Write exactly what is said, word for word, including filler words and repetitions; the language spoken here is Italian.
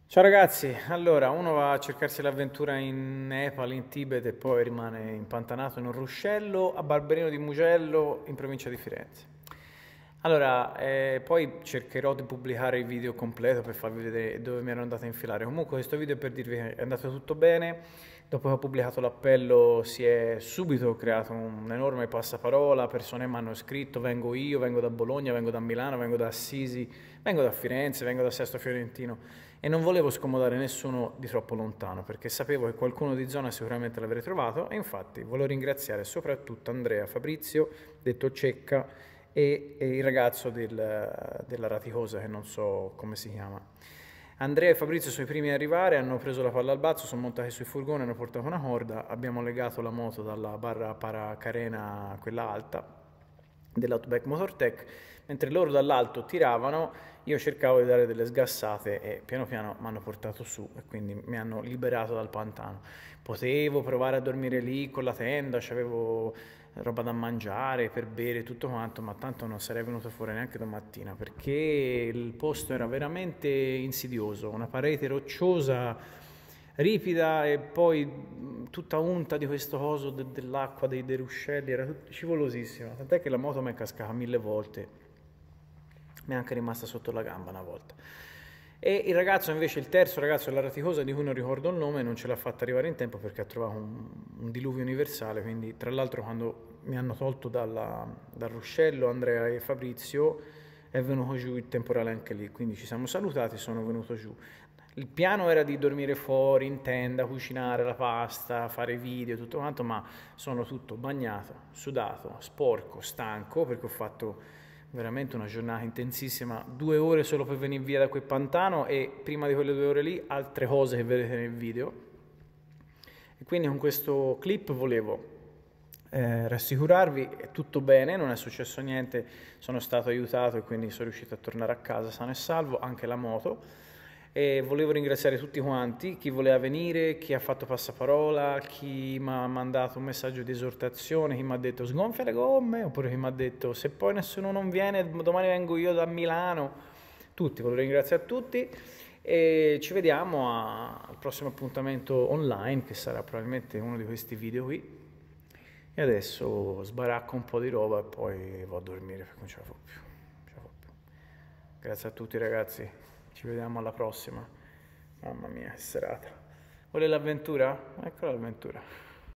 Ciao ragazzi, allora uno va a cercarsi l'avventura in Nepal, in Tibet e poi rimane impantanato in un ruscello a Barberino di Mugello in provincia di Firenze. Allora, eh, poi cercherò di pubblicare il video completo per farvi vedere dove mi ero andato a infilare. Comunque questo video è per dirvi che è andato tutto bene. Dopo che ho pubblicato l'appello si è subito creato un enorme passaparola, persone mi hanno scritto, vengo io, vengo da Bologna, vengo da Milano, vengo da Assisi, vengo da Firenze, vengo da Sesto Fiorentino e non volevo scomodare nessuno di troppo lontano perché sapevo che qualcuno di zona sicuramente l'avrei trovato e infatti volevo ringraziare soprattutto Andrea, Fabrizio, detto Cecca, e, e il ragazzo del- della Raticosa che non so come si chiama. Andrea e Fabrizio sono i primi a arrivare, hanno preso la palla al balzo, sono montati sui furgoni, hanno portato una corda, abbiamo legato la moto dalla barra paracarena a quella alta dell'Outback Motortech, mentre loro dall'alto tiravano, io cercavo di dare delle sgassate e piano piano mi hanno portato su e quindi mi hanno liberato dal pantano. Potevo provare a dormire lì con la tenda, c'avevo roba da mangiare, per bere, tutto quanto, ma tanto non sarei venuto fuori neanche domattina perché il posto era veramente insidioso, una parete rocciosa, ripida e poi mh, tutta unta di questo coso de- dell'acqua, dei, dei ruscelli, era tut- scivolosissima, tant'è che la moto mi è cascata mille volte, mi è anche rimasta sotto la gamba una volta. E il ragazzo invece, il terzo ragazzo della Raticosa, di cui non ricordo il nome, non ce l'ha fatta arrivare in tempo perché ha trovato un, un diluvio universale, quindi tra l'altro quando mi hanno tolto dalla- dal ruscello Andrea e Fabrizio è venuto giù il temporale anche lì, quindi ci siamo salutati, sono venuto giù. Il piano era di dormire fuori, in tenda, cucinare la pasta, fare video, tutto quanto, ma sono tutto bagnato, sudato, sporco, stanco perché ho fatto veramente una giornata intensissima, due ore solo per venire via da quel pantano e prima di quelle due ore lì altre cose che vedete nel video. E quindi con questo clip volevo eh, rassicurarvi, è tutto bene, non è successo niente, sono stato aiutato e quindi sono riuscito a tornare a casa sano e salvo, anche la moto. E volevo ringraziare tutti quanti, chi voleva venire, chi ha fatto passaparola, chi mi ha mandato un messaggio di esortazione, chi mi ha detto sgonfia le gomme, oppure chi mi ha detto se poi nessuno non viene, domani vengo io da Milano. Tutti, volevo ringraziare a tutti e ci vediamo a- al prossimo appuntamento online, che sarà probabilmente uno di questi video qui. E adesso sbaracco un po' di roba e poi vado a dormire perché non ce la faccio più. Non ce la faccio più. Grazie a tutti ragazzi, ci vediamo alla prossima. Mamma mia, che serata. Vuole l'avventura? Ecco l'avventura.